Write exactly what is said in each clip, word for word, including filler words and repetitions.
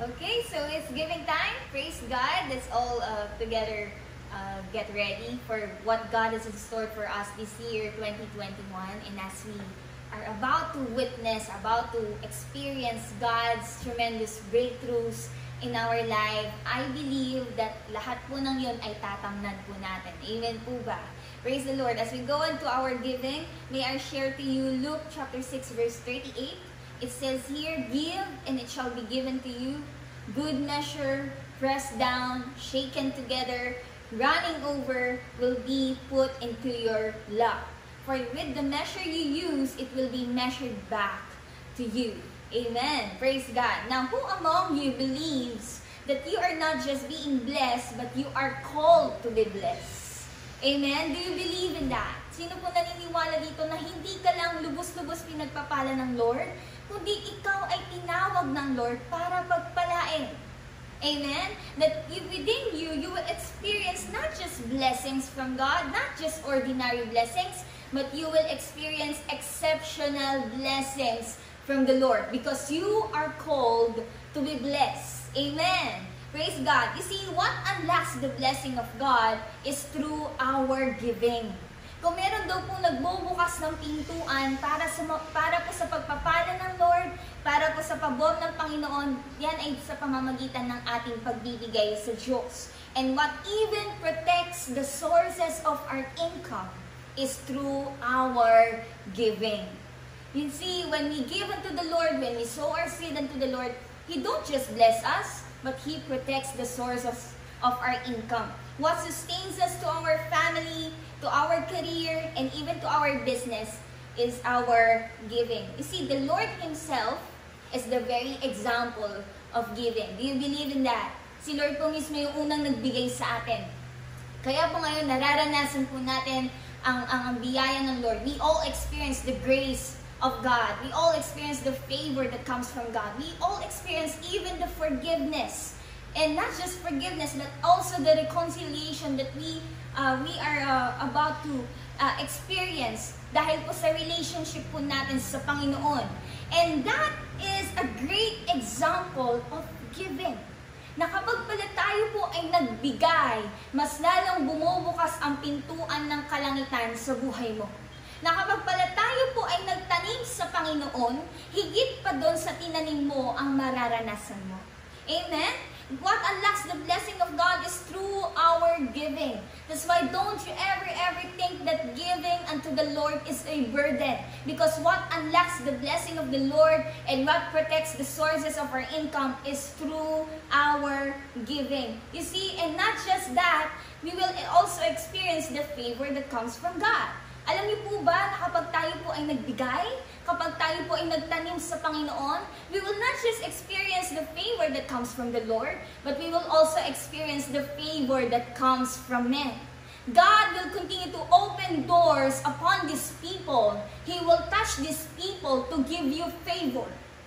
Okay, so it's giving time. Praise God. Let's all uh, together uh, get ready for what God has in store for us this year, twenty twenty-one. And as we are about to witness, about to experience God's tremendous breakthroughs in our life, I believe that lahat po ng yun ay tatamnan po natin. Amen po ba? Praise the Lord. As we go into our giving, may I share to you Luke chapter six verse thirty-eight. It says here, "Give, and it shall be given to you. Good measure, pressed down, shaken together, running over, will be put into your lap. For with the measure you use, it will be measured back to you." Amen. Praise God. Now, who among you believes that you are not just being blessed, but you are called to be blessed? Amen? Do you believe in that? Sino po naniniwala dito na hindi ka lang lubos-lubos pinagpapala ng Lord, kundi ikaw ay tinawag ng Lord para pagpalain? Amen? That within you, you will experience not just blessings from God, not just ordinary blessings, but you will experience exceptional blessings from the Lord because you are called to be blessed. Amen? Praise God. You see, what unlocks the blessing of God is through our giving. Kung meron daw po nagbubukas ng pintuan para, sa, para po sa pagpapala ng Lord, para po sa pabor ng Panginoon, yan ay sa pamamagitan ng ating pagbibigay sa Diyos. And what even protects the sources of our income is through our giving. You see, when we give unto the Lord, when we sow our seed unto the Lord, He don't just bless us, but He protects the source of, of our income. What sustains us to our family, to our career, and even to our business is our giving. You see, the Lord Himself is the very example of giving. Do you believe in that? Si Lord po mismo yung unang nagbigay sa atin. Kaya po ngayon, nararanasan po natin ang, ang, ang biyaya ng Lord. We all experience the grace of God. We all experience the favor that comes from God. We all experience even the forgiveness. And not just forgiveness, but also the reconciliation that we uh, we are uh, about to uh, experience dahil po sa relationship po natin sa Panginoon. And that is a great example of giving. Na kapag pala tayo po ay nagbigay, mas lalong bumubukas ang pintuan ng kalangitan sa buhay mo. Na kapag pala tayo po ay nagtanim sa Panginoon, higit pa doon sa tinanim mo ang mararanasan mo. Amen? What unlocks the blessing of God is through our giving. That's why don't you ever, ever think that giving unto the Lord is a burden. Because what unlocks the blessing of the Lord and what protects the sources of our income is through our giving. You see, and not just that, we will also experience the favor that comes from God. Alam niyo po ba na kapag tayo po ay nagbigay, kapag tayo po ay nagtanim sa Panginoon, we will not just experience the favor that comes from the Lord, but we will also experience the favor that comes from men. God will continue to open doors upon these people. He will touch these people to give you favor.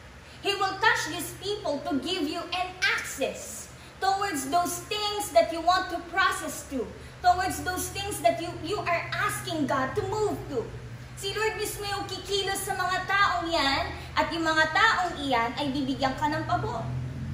He will touch these people to give you an access towards those things that you want to process to, towards those things that you, you are asking God to move to. Si Lord mismo yung kikilos sa mga taong yan, at yung mga taong iyan ay bibigyan ka ng pabor.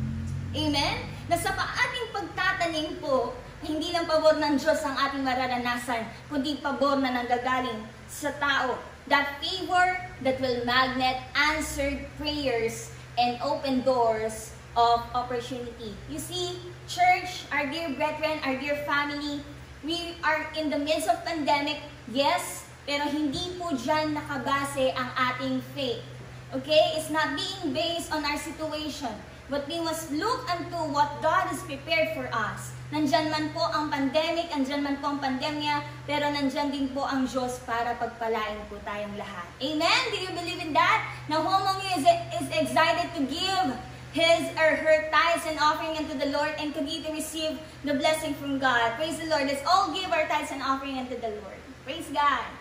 Amen? Na sa ating pagtatanim po, hindi lang pabor ng Diyos ang ating mararanasan, kundi pabor na nanggagaling sa tao. That favor that will magnet answered prayers and open doors of opportunity. You see, church, our dear brethren, our dear family, we are in the midst of pandemic, yes, pero hindi po dyan nakabase ang ating faith. Okay? It's not being based on our situation, but we must look unto what God has prepared for us. Nandyan man po ang pandemic, nandyan man po ang pandemya, pero nandyan din po ang Diyos para pagpalain po tayong lahat. Amen? Do you believe in that? Now, who among you is, is excited to give his or her tithes and offering unto the Lord and to give and receive the blessing from God? Praise the Lord. Let's all give our tithes and offering unto the Lord. Praise God.